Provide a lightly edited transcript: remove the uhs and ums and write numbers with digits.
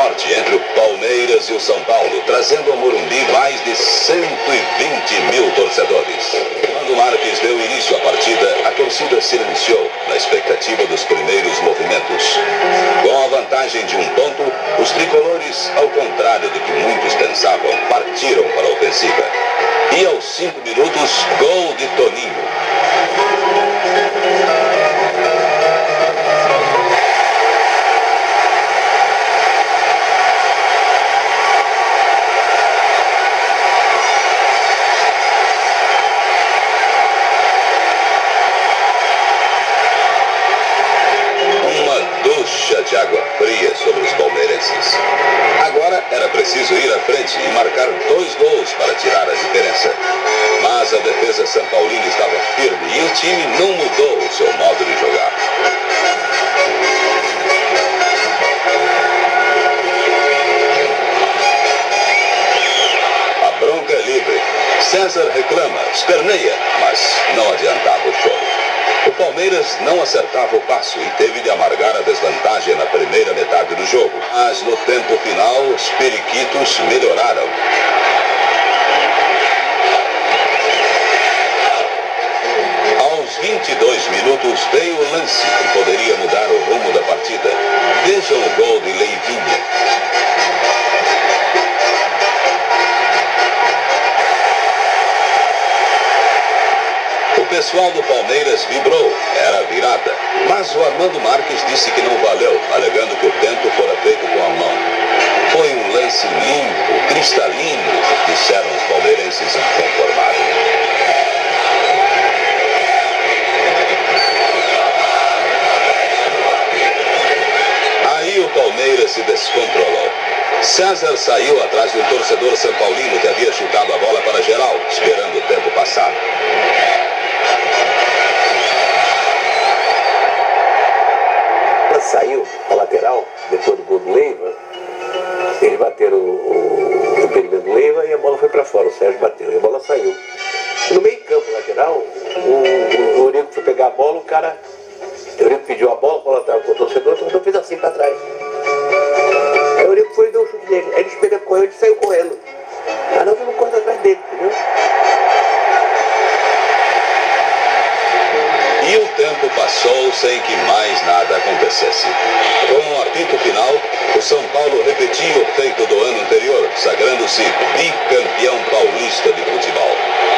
forte entre o Palmeiras e o São Paulo, trazendo ao Morumbi mais de 120 mil torcedores. Quando Marques deu início à partida, a torcida silenciou na expectativa dos primeiros movimentos. Com a vantagem de 1 ponto, os tricolores, ao contrário do que muitos pensavam, partiram para a ofensiva. E aos 5 minutos, gol de Toninho. De água fria sobre os palmeirenses. Agora era preciso ir à frente e marcar 2 gols para tirar a diferença. Mas a defesa São Paulina estava firme e o time não mudou o seu modo de jogar. A bronca é livre. César reclama, esperneia, mas não adiantava o choro. O Palmeiras não acertava o passo e teve de amargar a desvantagem na primeira metade do jogo. Mas no tempo final, os periquitos melhoraram. Aos 22 minutos veio o lance que poderia mudar o rumo da partida. Vejam o gol de Leivinha. O pessoal do Palmeiras vibrou, era virada, mas o Armando Marques disse que não valeu, alegando que o tento fora feito com a mão. Foi um lance limpo, cristalino, disseram os palmeirenses inconformados. Aí o Palmeiras se descontrolou. César saiu atrás de um torcedor são paulino que havia chutado a bola para geral, esperando o tempo passar. Saiu a lateral, depois do gol do Leiva, eles bateram o perímetro do Leiva e a bola foi para fora, o Sérgio bateu, e a bola saiu. No meio campo lateral, o Eurico foi pegar a bola, o Eurico pediu a bola estava com o torcedor fez assim para trás. Aí o Eurico foi e deu o chute dele, aí ele pegou, correu, ele saiu correndo. Aí nós vimos correndo atrás dele, entendeu? E o tempo passou sem que mais nada acontecesse. Com o apito final, o São Paulo repetia o feito do ano anterior, sagrando-se bicampeão paulista de futebol.